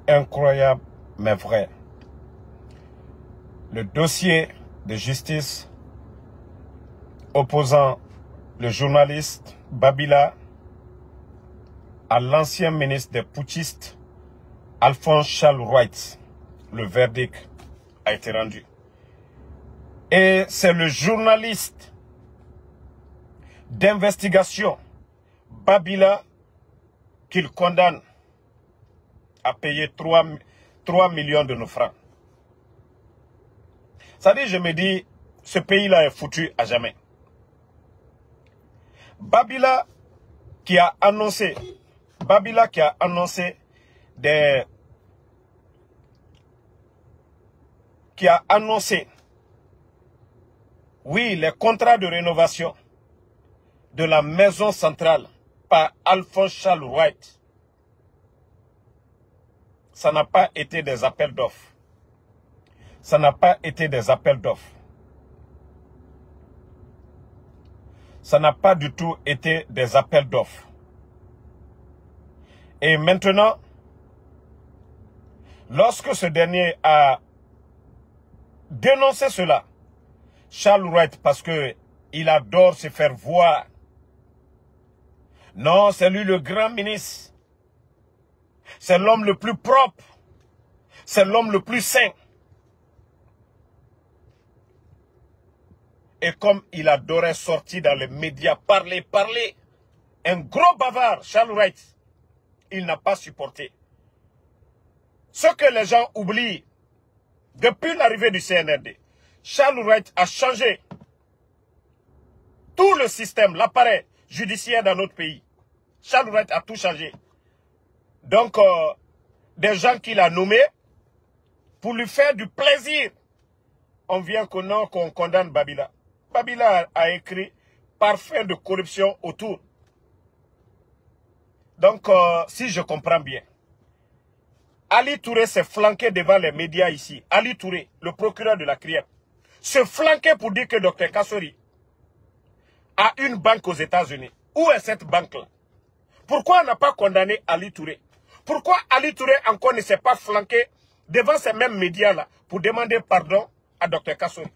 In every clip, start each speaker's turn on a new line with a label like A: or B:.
A: incroyable mais vrai. Le dossier de justice opposant le journaliste Babila à l'ancien ministre des putschistes Alphonse Charles Wright. Le verdict a été rendu. Et c'est le journaliste d'investigation Babila qu'il condamne à payer 3 millions de nos francs. Ça dit, je me dis, ce pays-là est foutu à jamais. Babila qui a annoncé oui, les contrats de rénovation de la maison centrale par Alphonse Charles Wright. Ça n'a pas été des appels d'offres. Ça n'a pas été des appels d'offres. Ça n'a pas du tout été des appels d'offres. Et maintenant, lorsque ce dernier a dénoncé cela, Charles Wright, parce qu'il adore se faire voir. Non, c'est lui le grand ministre. C'est l'homme le plus propre. C'est l'homme le plus saint. Et comme il adorait sortir dans les médias, parler, un gros bavard, Charles Wright, il n'a pas supporté. Ce que les gens oublient, depuis l'arrivée du CNRD, Charles Wright a changé tout le système, l'appareil judiciaire dans notre pays. Charles Wright a tout changé. Donc, des gens qu'il a nommés, pour lui faire du plaisir, on vient qu'on condamne Babila. Babila a écrit parfum de corruption autour. Donc, si je comprends bien, Ali Touré s'est flanqué devant les médias ici. Ali Touré, le procureur de la CRIEP, se flanquait pour dire que Dr Kassori a une banque aux États-Unis. Où est cette banque-là? Pourquoi on n'a pas condamné Ali Touré? Pourquoi Ali Touré encore ne s'est pas flanqué devant ces mêmes médias-là pour demander pardon à Dr Kassori?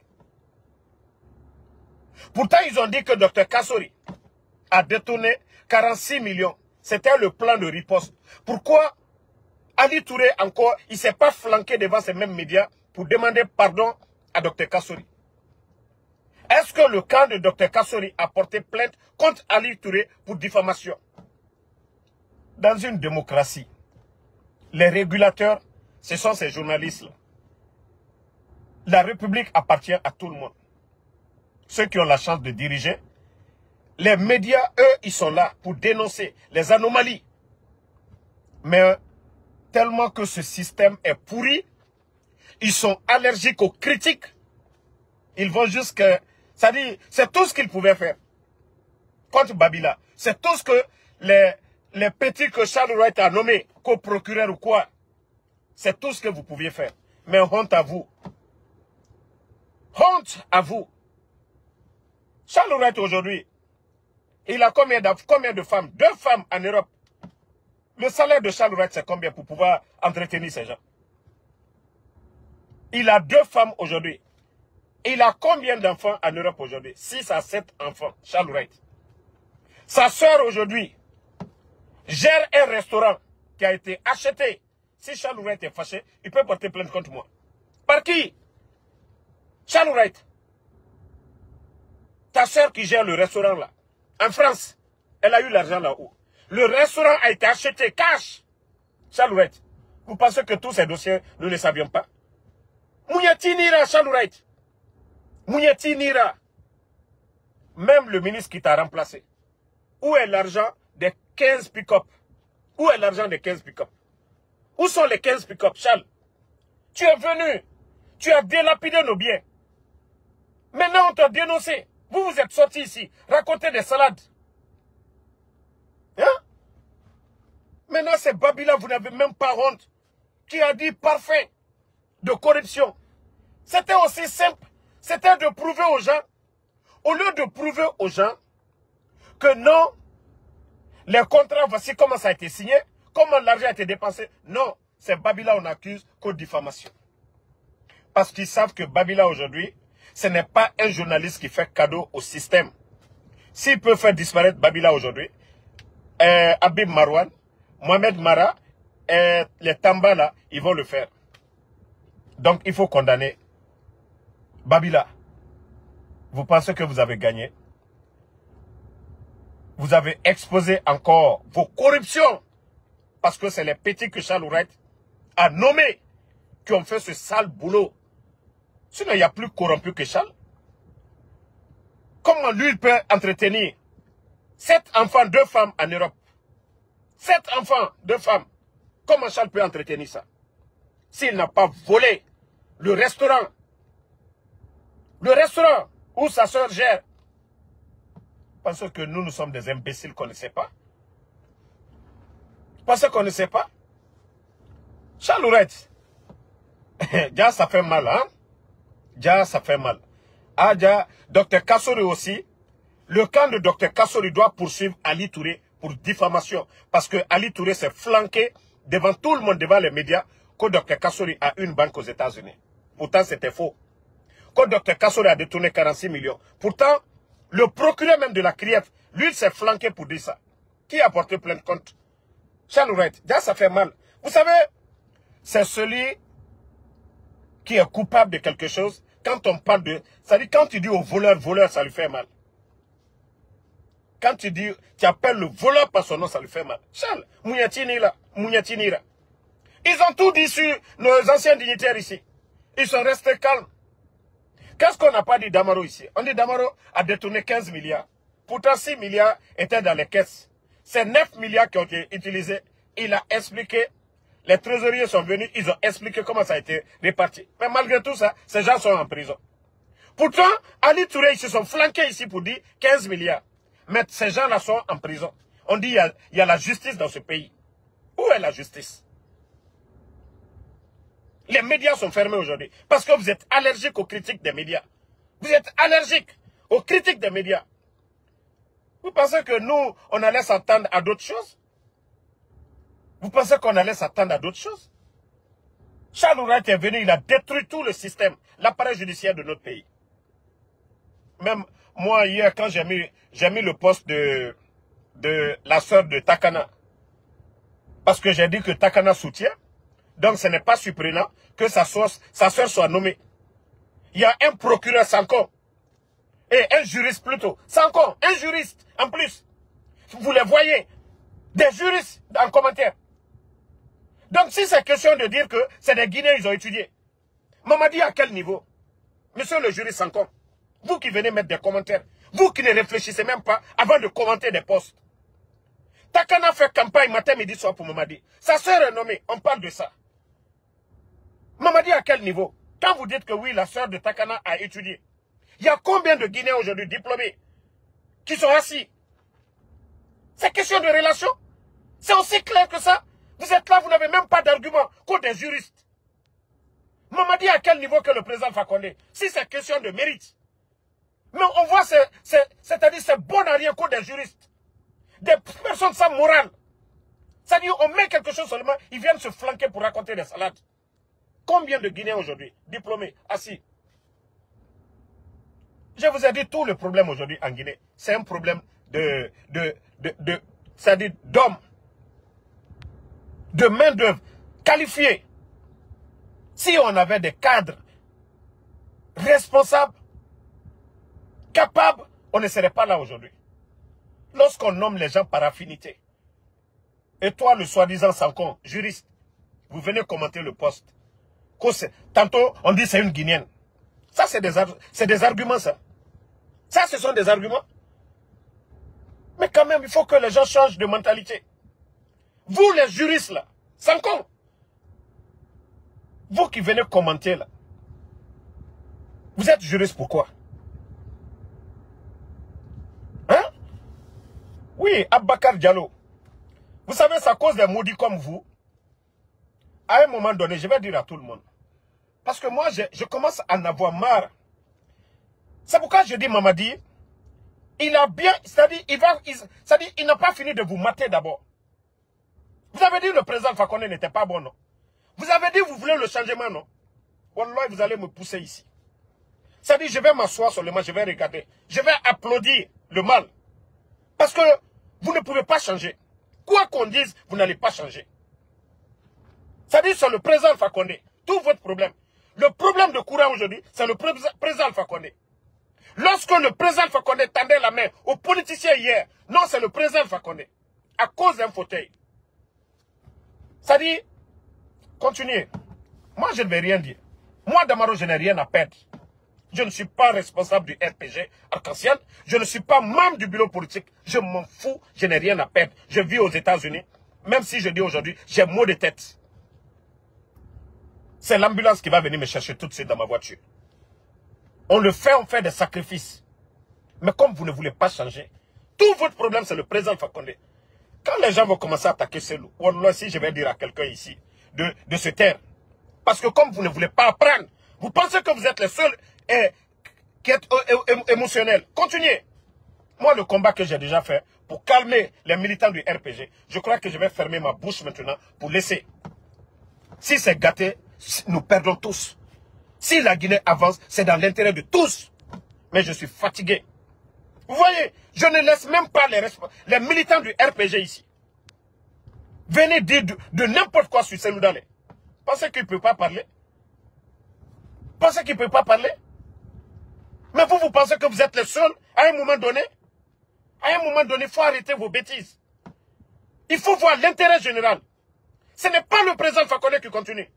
A: Pourtant, ils ont dit que Dr Kassori a détourné 46 millions. C'était le plan de riposte. Pourquoi Ali Touré encore, il ne s'est pas flanqué devant ces mêmes médias pour demander pardon à Dr Kassori? Est-ce que le camp de Dr Kassori a porté plainte contre Ali Touré pour diffamation? Dans une démocratie, les régulateurs, ce sont ces journalistes-là. La République appartient à tout le monde. Ceux qui ont la chance de diriger, les médias, eux, ils sont là pour dénoncer les anomalies. Mais tellement que ce système est pourri, ils sont allergiques aux critiques. Ils vont jusqu'à... C'est-à-dire, c'est tout ce qu'ils pouvaient faire contre Babila. C'est tout ce que les petits que Charles Wright a nommés, co-procureur ou quoi. C'est tout ce que vous pouviez faire. Mais honte à vous. Honte à vous. Charles Wright aujourd'hui, il a combien de femmes? 2 femmes en Europe. Le salaire de Charles Wright, c'est combien pour pouvoir entretenir ces gens? Il a 2 femmes aujourd'hui. Il a combien d'enfants en Europe aujourd'hui? 6 à 7 enfants, Charles Wright. Sa soeur aujourd'hui gère un restaurant qui a été acheté. Si Charles Wright est fâché, il peut porter plainte contre moi. Par qui? Charles Wright. Ta soeur qui gère le restaurant là, en France, elle a eu l'argent là-haut. Le restaurant a été acheté cash. Charles Wright. Vous pensez que tous ces dossiers, nous ne les savions pas? Mouyati Nira, Charles Wright. Mouyati Nira. Même le ministre qui t'a remplacé. Où est l'argent des 15 pick-up? Où est l'argent des 15 pick-up? Où sont les 15 pick-up, Charles? Tu es venu. Tu as délapidé nos biens. Maintenant, on t'a dénoncé. Vous êtes sortis ici, raconter des salades. Hein? Maintenant, c'est Babila, vous n'avez même pas honte, qui a dit parfait de corruption. C'était aussi simple. C'était de prouver aux gens, au lieu de prouver aux gens que non, les contrats, voici comment ça a été signé, comment l'argent a été dépensé. Non, c'est Babila on accuse qu'aux diffamation. Parce qu'ils savent que Babila aujourd'hui, ce n'est pas un journaliste qui fait cadeau au système. S'il peut faire disparaître Babila aujourd'hui, Habib Marwan, Mohamed Mara, les Tamba là, ils vont le faire. Donc il faut condamner Babila. Vous pensez que vous avez gagné? Vous avez exposé encore vos corruptions. Parce que c'est les petits que Charles Ourette a nommés qui ont fait ce sale boulot. Sinon, il n'y a plus corrompu que Charles. Comment lui, il peut entretenir 7 enfants, 2 femmes en Europe? 7 enfants, 2 femmes. Comment Charles peut entretenir ça? S'il n'a pas volé le restaurant où sa soeur gère. Parce que nous sommes des imbéciles qu'on ne sait pas. Parce qu'on ne sait pas. Charles Ourette, déjà ça fait mal, hein? Déjà ça fait mal. Ah, déjà, Dr Kassori aussi, le camp de Dr Kassori doit poursuivre Ali Touré pour diffamation. Parce que Ali Touré s'est flanqué devant tout le monde, devant les médias, que Dr Kassori a une banque aux États-Unis. Pourtant, c'était faux. Que Dr Kassori a détourné 46 millions. Pourtant, le procureur même de la CRIEF, lui, il s'est flanqué pour dire ça. Qui a porté plainte contre Charles Ourette? Déjà, ça fait mal. Vous savez, c'est celui qui est coupable de quelque chose. Quand on parle de... C'est-à-dire, quand tu dis au voleur, voleur, ça lui fait mal. Quand tu dis, tu appelles le voleur par son nom, ça lui fait mal. Charles, Mouniatini là. Ils ont tout dit sur nos anciens dignitaires ici. Ils sont restés calmes. Qu'est-ce qu'on n'a pas dit d'Amaro ici? On dit d'Amaro a détourné 15 milliards. Pourtant, 6 milliards étaient dans les caisses. C'est 9 milliards qui ont été utilisés. Il a expliqué. Les trésoriers sont venus, ils ont expliqué comment ça a été réparti. Mais malgré tout ça, ces gens sont en prison. Pourtant, Ali Touré, ils se sont flanqués ici pour dire 15 milliards. Mais ces gens-là sont en prison. On dit il y a la justice dans ce pays. Où est la justice? Les médias sont fermés aujourd'hui. Parce que vous êtes allergiques aux critiques des médias. Vous êtes allergiques aux critiques des médias. Vous pensez que nous, on allait s'attendre à d'autres choses? Vous pensez qu'on allait s'attendre à d'autres choses? Charles Ourette est venu, il a détruit tout le système, l'appareil judiciaire de notre pays. Même moi, hier, quand j'ai mis le poste de la sœur de Takana, parce que j'ai dit que Takana soutient, donc ce n'est pas surprenant que sa sœur soit nommée. Il y a un procureur Sanko, et un juriste plutôt. Sanko, un juriste en plus. Vous les voyez, des juristes en commentaire. Donc si c'est question de dire que c'est des Guinéens, ils ont étudié. Mamadi à quel niveau? Monsieur le juriste Sanko, vous qui venez mettre des commentaires, vous qui ne réfléchissez même pas avant de commenter des posts. Takana fait campagne matin, midi, soir pour Mamadi. Sa sœur est nommée, on parle de ça. Mamadi à quel niveau? Quand vous dites que oui, la sœur de Takana a étudié, il y a combien de Guinéens aujourd'hui diplômés qui sont assis? C'est question de relation. C'est aussi clair que ça. Vous êtes là, vous n'avez même pas d'argument contre des juristes. Mamadi à quel niveau que le président Fakonde? Si c'est question de mérite. Mais on voit, c'est-à-dire c'est bon à rien contre des juristes. Des personnes sans morale. C'est-à-dire on met quelque chose seulement, ils viennent se flanquer pour raconter des salades. Combien de Guinéens aujourd'hui, diplômés, assis? Je vous ai dit tout le problème aujourd'hui en Guinée. C'est un problème c'est-à-dire d'hommes, de main-d'œuvre qualifiée. Si on avait des cadres responsables, capables, on ne serait pas là aujourd'hui. Lorsqu'on nomme les gens par affinité, et toi, le soi-disant Sankon, juriste, vous venez commenter le poste. Tantôt, on dit c'est une Guinéenne. Ça, c'est des arguments, ça. Ça, ce sont des arguments. Mais quand même, il faut que les gens changent de mentalité. Vous, les juristes, là, Sankon, vous qui venez commenter, là, vous êtes juriste pourquoi? Hein? Oui, Abakar Diallo. Vous savez, c'est à cause des maudits comme vous. À un moment donné, je vais dire à tout le monde. Parce que moi, je commence à en avoir marre. C'est pourquoi je dis, Mamadi, il a bien, c'est-à-dire, il n'a pas fini de vous mater d'abord. Vous avez dit que le président Fakonde n'était pas bon, non? Vous avez dit que vous voulez le changement, non? Wallah, vous allez me pousser ici. Ça dit, je vais m'asseoir seulement, je vais regarder. Je vais applaudir le mal. Parce que vous ne pouvez pas changer. Quoi qu'on dise, vous n'allez pas changer. Ça dit, c'est le président Alpha Condé. Tout votre problème. Le problème de courant aujourd'hui, c'est le président Alpha Condé. Lorsque le président Alpha Condé tendait la main aux politiciens hier, non, c'est le président Alpha Condé. À cause d'un fauteuil. Ça dit, continuez. Moi, je ne vais rien dire. Moi, Damaro, je n'ai rien à perdre. Je ne suis pas responsable du RPG Arc-en-Ciel. Je ne suis pas membre du bureau politique. Je m'en fous. Je n'ai rien à perdre. Je vis aux États-Unis. Même si je dis aujourd'hui, j'ai mot de tête. C'est l'ambulance qui va venir me chercher tout de suite dans ma voiture. On le fait, on fait des sacrifices. Mais comme vous ne voulez pas changer, tout votre problème, c'est le président Alpha Condé. Quand les gens vont commencer à attaquer ce loup, wallah, si je vais dire à quelqu'un ici de se taire. Parce que comme vous ne voulez pas apprendre, vous pensez que vous êtes les seuls qui êtes émotionnels. Continuez. Moi, le combat que j'ai déjà fait pour calmer les militants du RPG, je crois que je vais fermer ma bouche maintenant pour laisser. Si c'est gâté, nous perdons tous. Si la Guinée avance, c'est dans l'intérêt de tous. Mais je suis fatigué. Vous voyez, je ne laisse même pas les militants du RPG ici. Venez dire de n'importe quoi sur Cellou Dalein. Pensez qu'il ne peut pas parler? Pensez qu'il ne peut pas parler? Mais vous pensez que vous êtes les seuls à un moment donné? À un moment donné, il faut arrêter vos bêtises. Il faut voir l'intérêt général. Ce n'est pas le président Alpha Condé qui continue.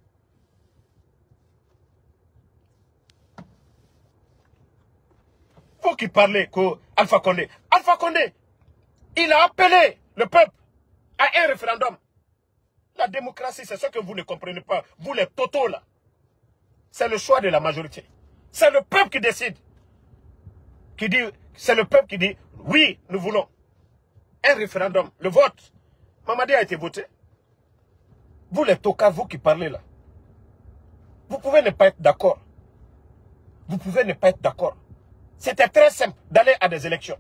A: Vous qui parlez qu'Alpha Condé. Alpha Condé, il a appelé le peuple à un référendum. La démocratie, c'est ce que vous ne comprenez pas. Vous les totaux là. C'est le choix de la majorité. C'est le peuple qui décide. C'est le peuple qui dit, oui, nous voulons un référendum. Le vote. Mamadi a été voté. Vous les tocards, vous qui parlez là. Vous pouvez ne pas être d'accord. Vous pouvez ne pas être d'accord. C'était très simple d'aller à des élections.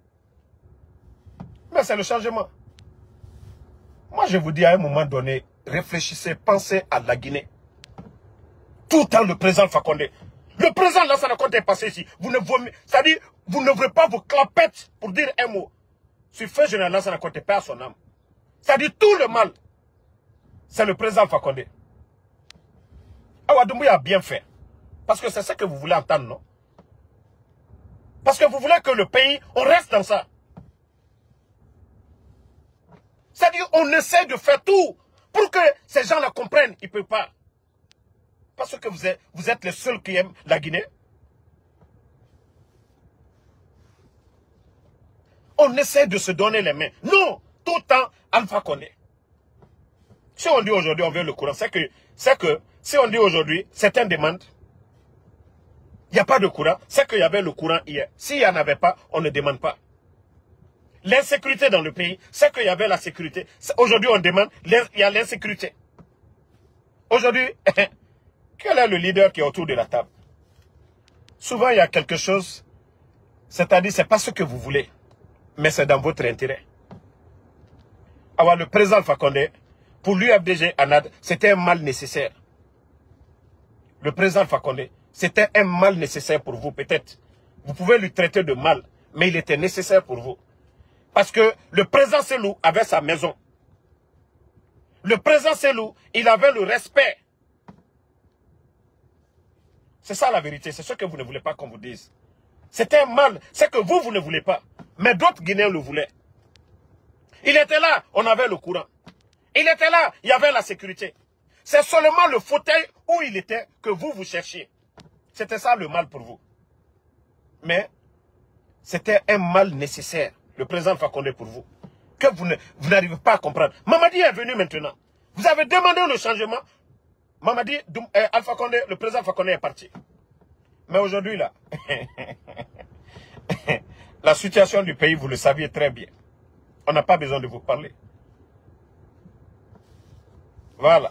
A: Mais c'est le changement. Moi, je vous dis à un moment donné, réfléchissez, pensez à la Guinée. Tout le temps, le président Alpha Condé. Le président Lassana Conté est passé ici. C'est-à-dire, vous n'ouvrez pas vos clapettes pour dire un mot. Sur feu général Lassana Conté, perd son âme. C'est-à-dire, tout le mal, c'est le président Alpha Condé. Awadoumou a bien fait. Parce que c'est ça que vous voulez entendre, non? Parce que vous voulez que le pays, on reste dans ça. C'est-à-dire, on essaie de faire tout pour que ces gens-là comprennent. Ils ne peuvent pas. Parce que vous êtes les seuls qui aiment la Guinée. On essaie de se donner les mains. Non, tout le temps, Alpha Condé. Si on dit aujourd'hui, on veut le courant, c'est que si on dit aujourd'hui, certains demandent, il n'y a pas de courant, c'est qu'il y avait le courant hier. S'il n'y en avait pas, on ne demande pas. L'insécurité dans le pays, c'est qu'il y avait la sécurité. Aujourd'hui, on demande, il y a l'insécurité. Aujourd'hui, quel est le leader qui est autour de la table? Souvent, il y a quelque chose, c'est-à-dire, ce n'est pas ce que vous voulez, mais c'est dans votre intérêt. Alors, le président Alpha Condé, pour l'UFDG ANAD, c'était un mal nécessaire. Le président Alpha Condé, c'était un mal nécessaire pour vous, peut-être. Vous pouvez lui traiter de mal, mais il était nécessaire pour vous. Parce que le président Cellou avait sa maison. Le président Cellou, il avait le respect. C'est ça la vérité, c'est ce que vous ne voulez pas qu'on vous dise. C'était un mal, c'est que vous ne voulez pas. Mais d'autres Guinéens le voulaient. Il était là, on avait le courant. Il était là, il y avait la sécurité. C'est seulement le fauteuil où il était que vous cherchiez. C'était ça le mal pour vous. Mais c'était un mal nécessaire, le président Alpha Condé pour vous. Que vous n'arrivez pas à comprendre. Mamadi est venu maintenant. Vous avez demandé le changement. Mamadi, Alpha Condé, le président Alpha Condé est parti. Mais aujourd'hui là, la situation du pays, vous le saviez très bien. On n'a pas besoin de vous parler. Voilà.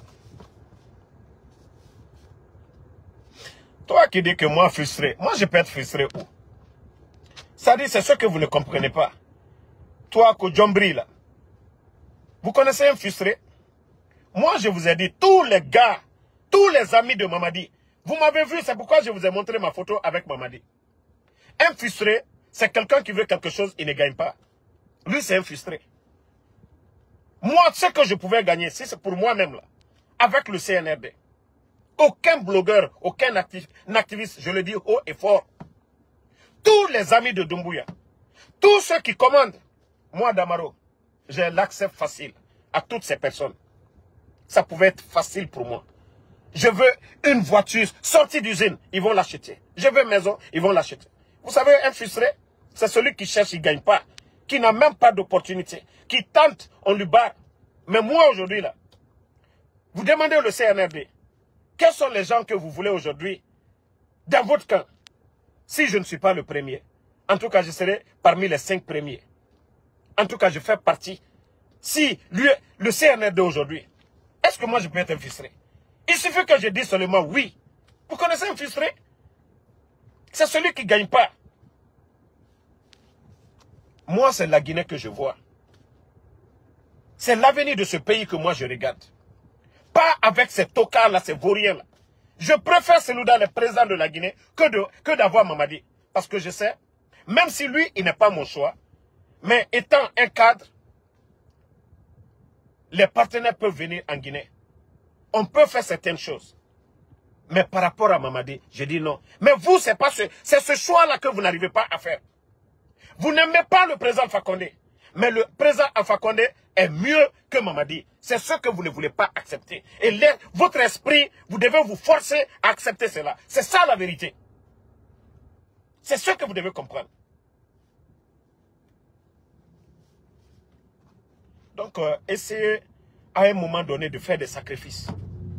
A: Toi qui dis que moi frustré, moi je peux être frustré où? Ça dit, c'est ce que vous ne comprenez pas. Toi, Kodjombri là, vous connaissez un frustré? Moi, je vous ai dit, tous les gars, tous les amis de Mamadi, vous m'avez vu, c'est pourquoi je vous ai montré ma photo avec Mamadi. Un frustré, c'est quelqu'un qui veut quelque chose, il ne gagne pas. Lui, c'est un frustré. Moi, ce que je pouvais gagner, si c'est pour moi-même, là, avec le CNRD, aucun blogueur, aucun activiste, je le dis haut et fort, tous les amis de Doumbouya, tous ceux qui commandent, moi, Damaro, j'ai l'accès facile à toutes ces personnes. Ça pouvait être facile pour moi. Je veux une voiture sortie d'usine, ils vont l'acheter. Je veux une maison, ils vont l'acheter. Vous savez, un frustré, c'est celui qui cherche, il ne gagne pas, qui n'a même pas d'opportunité, qui tente, on lui barre. Mais moi, aujourd'hui, là, vous demandez le CNRD, quels sont les gens que vous voulez aujourd'hui dans votre camp? Si je ne suis pas le premier, en tout cas, je serai parmi les 5 premiers. En tout cas, je fais partie. Si lui, le CNRD aujourd'hui, est-ce que moi je peux être un frustré? Il suffit que je dise seulement oui. Vous connaissez un frustré? C'est celui qui ne gagne pas. Moi, c'est la Guinée que je vois. C'est l'avenir de ce pays que moi je regarde. Pas avec ces tocards-là, ces vauriens-là. Je préfère Selouda, le président de la Guinée, que d'avoir Mamadi. Parce que je sais, même si lui, il n'est pas mon choix, mais étant un cadre, les partenaires peuvent venir en Guinée. On peut faire certaines choses. Mais par rapport à Mamadi, je dis non. Mais vous, c'est ce choix-là que vous n'arrivez pas à faire. Vous n'aimez pas le président Alpha Condé. Mais le président Alpha Condé est mieux que Mamadi. C'est ce que vous ne voulez pas accepter. Et votre esprit, vous devez vous forcer à accepter cela. C'est ça la vérité. C'est ce que vous devez comprendre. Donc, essayez à un moment donné de faire des sacrifices.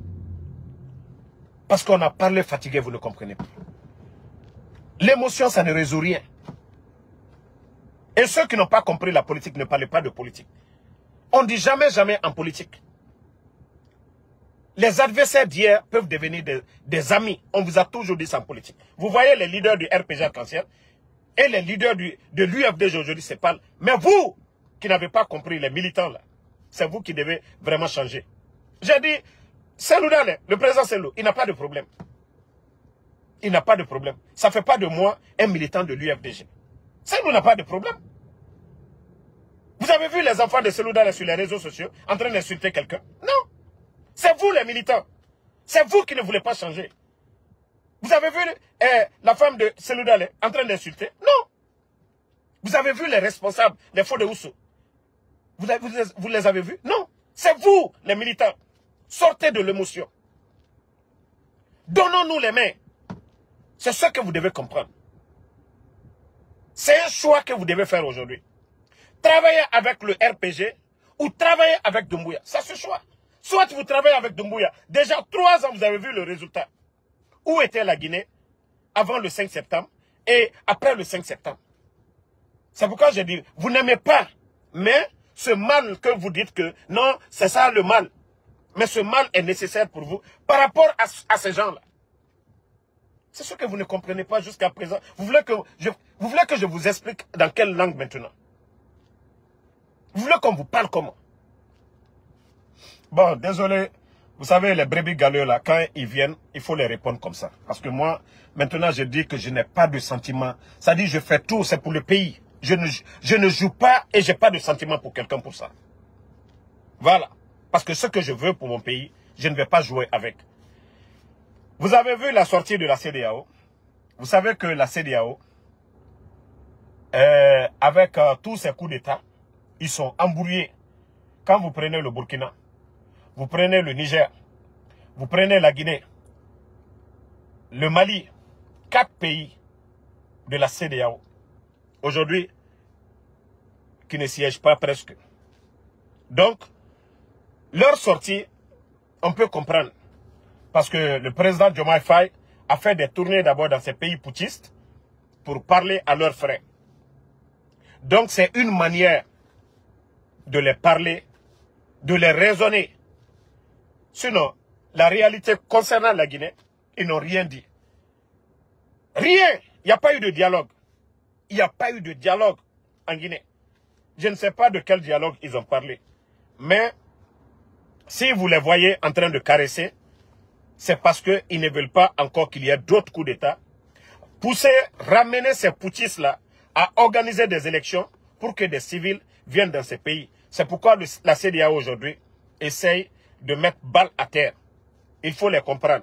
A: Parce qu'on a parlé fatigué, vous ne comprenez pas. L'émotion, ça ne résout rien. Et ceux qui n'ont pas compris la politique ne parlent pas de politique. On ne dit jamais, jamais en politique. Les adversaires d'hier peuvent devenir des amis. On vous a toujours dit ça en politique. Vous voyez les leaders du RPG Arc-en-Ciel et les leaders de l'UFDG aujourd'hui se parlent. Mais vous, qui n'avez pas compris, les militants là, c'est vous qui devez vraiment changer. J'ai dit, Selouda, le président Selou, il n'a pas de problème. Il n'a pas de problème. Ça ne fait pas de moi un militant de l'UFDG. Selou n'a pas de problème. Vous avez vu les enfants de Selouda sur les réseaux sociaux en train d'insulter quelqu'un? Non. C'est vous les militants. C'est vous qui ne voulez pas changer. Vous avez vu la femme de Selouda en train d'insulter? Non. Vous avez vu les responsables, les faux de Ousso? Vous les avez vus? Non. C'est vous les militants. Sortez de l'émotion. Donnons-nous les mains. C'est ce que vous devez comprendre. C'est un choix que vous devez faire aujourd'hui. Travailler avec le RPG ou travailler avec Doumbouya. Ça se choix. Soit vous travaillez avec Doumbouya. Déjà 3 ans, vous avez vu le résultat. Où était la Guinée avant le 5 septembre et après le 5 septembre? C'est pourquoi je dis, vous n'aimez pas. Mais ce mal que vous dites que non, c'est ça le mal. Mais ce mal est nécessaire pour vous par rapport à ces gens-là. C'est ce que vous ne comprenez pas jusqu'à présent. Vous voulez que je vous explique dans quelle langue maintenant? Vous voulez qu'on vous parle comment? Bon, désolé. Vous savez, les brebis galeux, là, quand ils viennent, il faut les répondre comme ça. Parce que moi, maintenant, je dis que je n'ai pas de sentiment. Ça dit, je fais tout, c'est pour le pays. Je ne joue pas et je n'ai pas de sentiment pour quelqu'un pour ça. Voilà. Parce que ce que je veux pour mon pays, je ne vais pas jouer avec. Vous avez vu la sortie de la CEDEAO. Vous savez que la CEDEAO, avec tous ces coups d'État, ils sont embrouillés. Quand vous prenez le Burkina, vous prenez le Niger, vous prenez la Guinée, le Mali, 4 pays de la CEDEAO, aujourd'hui, qui ne siègent pas presque. Donc, leur sortie, on peut comprendre. Parce que le président Diomaye Faye a fait des tournées d'abord dans ces pays putschistes pour parler à leurs frères. Donc, c'est une manière de les parler, de les raisonner. Sinon, la réalité concernant la Guinée, ils n'ont rien dit. Rien. Il n'y a pas eu de dialogue. Il n'y a pas eu de dialogue en Guinée. Je ne sais pas de quel dialogue ils ont parlé. Mais Si vous les voyez en train de caresser, c'est parce qu'ils ne veulent pas encore qu'il y ait d'autres coups d'État. Pousser, ramener ces putschistes-là à organiser des élections pour que des civils viennent dans ces pays. C'est pourquoi la CEDEAO aujourd'hui essaye de mettre balle à terre. Il faut les comprendre.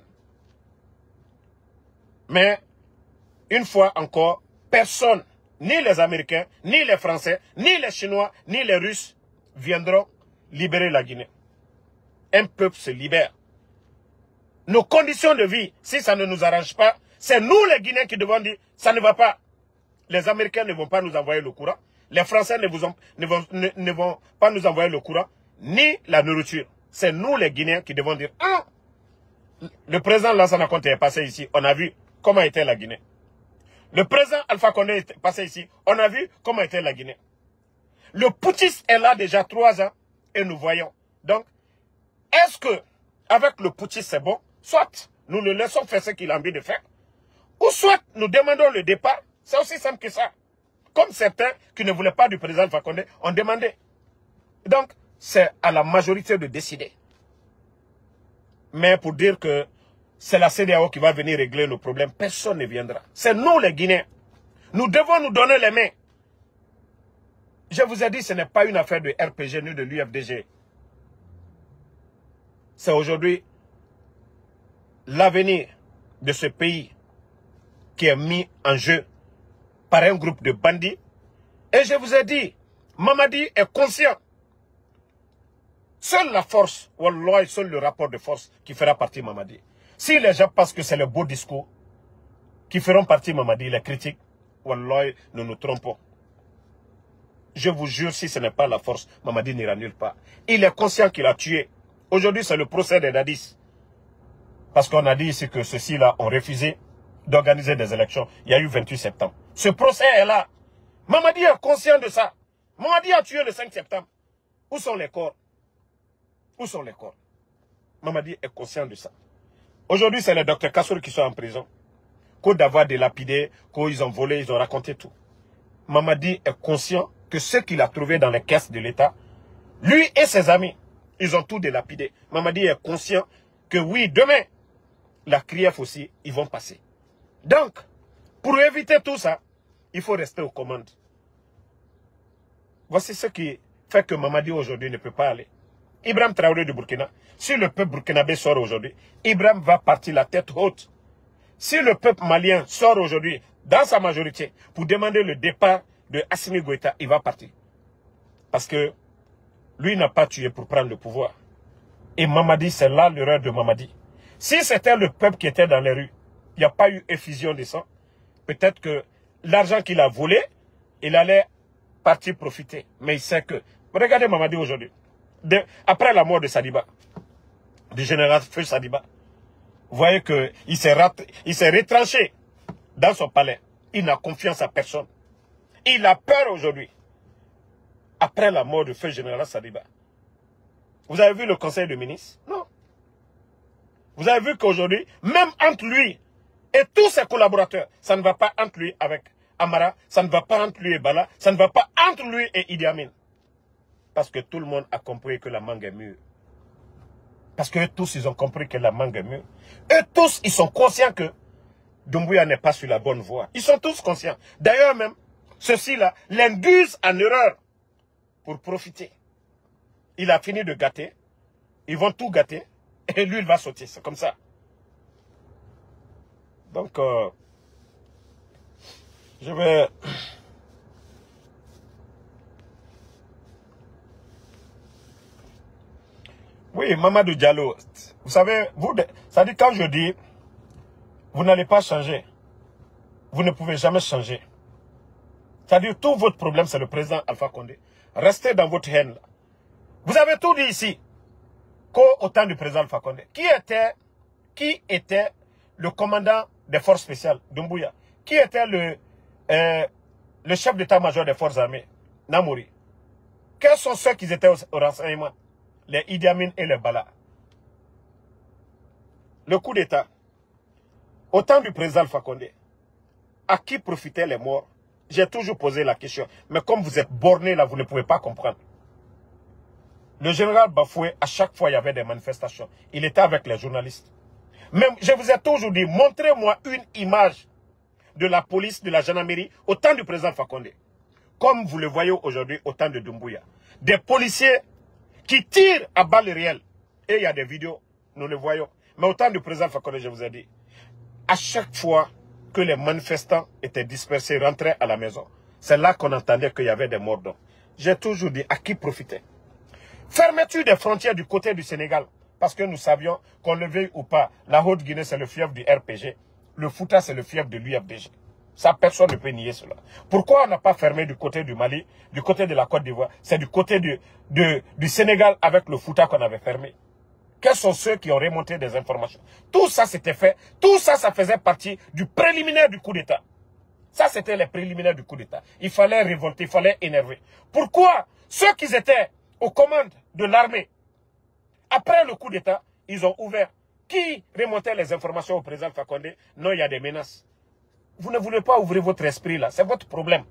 A: Mais, une fois encore, personne, ni les Américains, ni les Français, ni les Chinois, ni les Russes, viendront libérer la Guinée. Un peuple se libère. Nos conditions de vie, si ça ne nous arrange pas, c'est nous les Guinéens qui devons dire, ça ne va pas. Les Américains ne vont pas nous envoyer le courant. Les Français ne vont pas nous envoyer le courant, ni la nourriture. C'est nous les Guinéens qui devons dire, ah, le président Lansana Conté est passé ici, on a vu comment était la Guinée. Le président Alpha Condé est passé ici, on a vu comment était la Guinée. Le putschiste est là déjà 3 ans et nous voyons. Donc, est-ce que avec le putschiste c'est bon? Soit nous le laissons faire ce qu'il a envie de faire, ou soit nous demandons le départ. C'est aussi simple que ça. Comme certains qui ne voulaient pas du président Alpha Condé ont demandé. Donc, c'est à la majorité de décider. Mais pour dire que c'est la CEDEAO qui va venir régler nos problèmes, personne ne viendra. C'est nous les Guinéens. Nous devons nous donner les mains. Je vous ai dit, ce n'est pas une affaire de RPG ni de l'UFDG. C'est aujourd'hui l'avenir de ce pays qui est mis en jeu par un groupe de bandits. Et je vous ai dit, Mamadi est conscient. Seule la force, Wallah, seul le rapport de force qui fera partie Mamadi. Si les gens pensent que c'est le beau discours qui feront partie Mamadi, les critiques, Wallah, nous nous trompons. Je vous jure, si ce n'est pas la force, Mamadi n'ira nulle part. Il est conscient qu'il a tué. Aujourd'hui, c'est le procès des Dadis. Parce qu'on a dit ici que ceux-ci-là ont refusé d'organiser des élections. Il y a eu 28 septembre. Ce procès est là. Mamadi est conscient de ça. Mamadi a tué le 5 septembre. Où sont les corps? Où sont les corps? Mamadi est conscient de ça. Aujourd'hui, c'est les docteurs Kassouri qui sont en prison. Qu'au d'avoir délapidé, qu'ils ont volé, ils ont raconté tout. Mamadi est conscient que ce qu'il a trouvé dans les caisses de l'État, lui et ses amis, ils ont tout délapidé. Mamadi est conscient que oui, demain, la CRIEF aussi, ils vont passer. Donc, pour éviter tout ça, il faut rester aux commandes. Voici ce qui fait que Mamadi aujourd'hui ne peut pas aller. Ibrahim Traoré du Burkina, si le peuple burkinabé sort aujourd'hui, Ibrahim va partir la tête haute. Si le peuple malien sort aujourd'hui, dans sa majorité, pour demander le départ de Assimi Goïta, il va partir. Parce que lui n'a pas tué pour prendre le pouvoir. Et Mamadi, c'est là l'erreur de Mamadi. Si c'était le peuple qui était dans les rues, il n'y a pas eu effusion de sang, peut-être que l'argent qu'il a volé, il allait partir profiter. Mais il sait que... Regardez Mamadi aujourd'hui. Après la mort de Sadiba, du général Feu Sadiba, vous voyez qu'il s'est retranché dans son palais. Il n'a confiance à personne. Il a peur aujourd'hui. Après la mort du feu général Sadiba. Vous avez vu le conseil de ministres? Non. Vous avez vu qu'aujourd'hui, même entre lui et tous ses collaborateurs, ça ne va pas entre lui avec Amara, ça ne va pas entre lui et Bala, ça ne va pas entre lui et Idi Amin. Parce que tout le monde a compris que la mangue est mûre. Parce que tous, ils ont compris que la mangue est mûre. Et tous, ils sont conscients que Doumbouya n'est pas sur la bonne voie. Ils sont tous conscients. D'ailleurs même, ceux-ci-là l'induisent en erreur pour profiter. Il a fini de gâter. Ils vont tout gâter. Et lui, il va sauter. C'est comme ça. Donc, je vais... Oui, Mamadou Diallo, vous savez, ça dit quand je dis, vous n'allez pas changer, vous ne pouvez jamais changer. C'est-à-dire, tout votre problème, c'est le président Alpha Condé. Restez dans votre haine. Là. Vous avez tout dit ici, qu'au temps du président Alpha Condé. Qui était le commandant des forces spéciales, Doumbouya? Qui était le chef d'état-major des forces armées, Namouri? Quels sont ceux qui étaient au renseignement? Les Idi Amin et les Bala. Le coup d'État, au temps du président Alpha Condé, à qui profitaient les morts? J'ai toujours posé la question. Mais comme vous êtes borné là, vous ne pouvez pas comprendre. Le général Bafoué, à chaque fois, il y avait des manifestations. Il était avec les journalistes. Même, je vous ai toujours dit, montrez-moi une image de la police, de la gendarmerie, au temps du président Fakonde. Comme vous le voyez aujourd'hui, au temps de Doumbouya. Des policiers qui tirent à balles réelles. Et il y a des vidéos, nous le voyons. Mais au temps du président Fakonde, je vous ai dit, à chaque fois que les manifestants étaient dispersés, rentraient à la maison, c'est là qu'on entendait qu'il y avait des morts d'hommes. J'ai toujours dit, à qui profiter? Fermeture des frontières du côté du Sénégal. Parce que nous savions, qu'on le veuille ou pas, la Haute-Guinée, c'est le fief du RPG. Le Fouta, c'est le fief de l'UFDG. Ça, personne ne peut nier cela. Pourquoi on n'a pas fermé du côté du Mali, du côté de la Côte d'Ivoire? C'est du côté du Sénégal avec le Fouta qu'on avait fermé. Quels sont ceux qui ont remonté des informations? Tout ça, c'était fait. Tout ça, ça faisait partie du préliminaire du coup d'État. Ça, c'était les préliminaires du coup d'État. Il fallait révolter, il fallait énerver. Pourquoi ceux qui étaient aux commandes de l'armée, après le coup d'État, ils ont ouvert? Qui remontait les informations au président Fakonde? Non, il y a des menaces. Vous ne voulez pas ouvrir votre esprit là, c'est votre problème.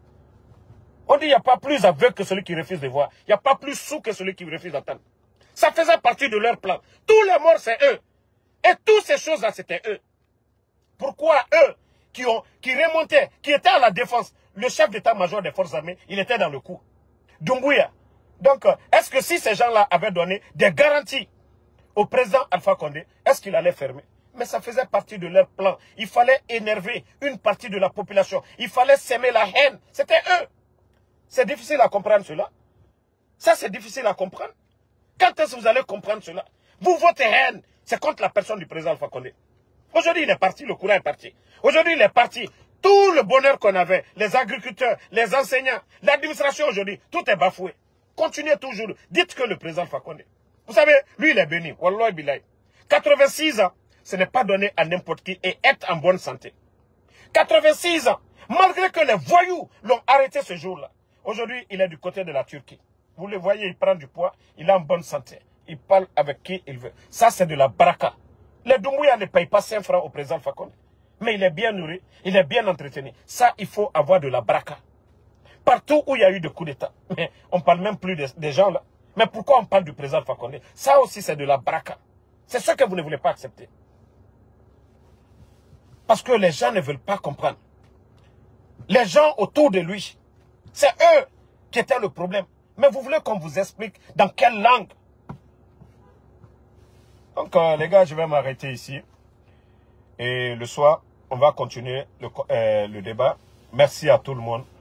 A: On dit il n'y a pas plus aveugle que celui qui refuse de voir. Il n'y a pas plus sourd que celui qui refuse d'entendre. Ça faisait partie de leur plan. Tous les morts, c'est eux. Et toutes ces choses-là, c'était eux. Pourquoi eux, qui remontaient, qui étaient à la défense, le chef d'état-major des forces armées, il était dans le coup. Doumbouya. Donc, est-ce que si ces gens-là avaient donné des garanties au président Alpha Condé, est-ce qu'il allait fermer? Mais ça faisait partie de leur plan. Il fallait énerver une partie de la population. Il fallait s'aimer la haine. C'était eux. C'est difficile à comprendre cela. Ça, c'est difficile à comprendre. Quand est-ce que vous allez comprendre cela? Vous, votre haine, c'est contre la personne du président Alpha Condé. Aujourd'hui, il est parti, le courant est parti. Aujourd'hui, il est parti. Tout le bonheur qu'on avait, les agriculteurs, les enseignants, l'administration aujourd'hui, tout est bafoué. Continuez toujours. Dites que le président Alpha Condé. Vous savez, lui, il est béni. Wallah billahi. 86 ans, ce n'est pas donné à n'importe qui et être en bonne santé. 86 ans, malgré que les voyous l'ont arrêté ce jour-là. Aujourd'hui, il est du côté de la Turquie. Vous le voyez, il prend du poids, il est en bonne santé. Il parle avec qui il veut. Ça, c'est de la baraka. Les Doumbouya ne payent pas 5 francs au président Alpha Condé. Mais il est bien nourri, il est bien entretenu. Ça, il faut avoir de la baraka. Partout où il y a eu des coups d'État. Mais on ne parle même plus des gens là. Mais pourquoi on parle du président Alpha Condé? Ça aussi, c'est de la baraka. C'est ce que vous ne voulez pas accepter. Parce que les gens ne veulent pas comprendre. Les gens autour de lui, c'est eux qui étaient le problème. Mais vous voulez qu'on vous explique dans quelle langue? Donc, les gars, je vais m'arrêter ici. Et le soir, on va continuer le débat. Merci à tout le monde.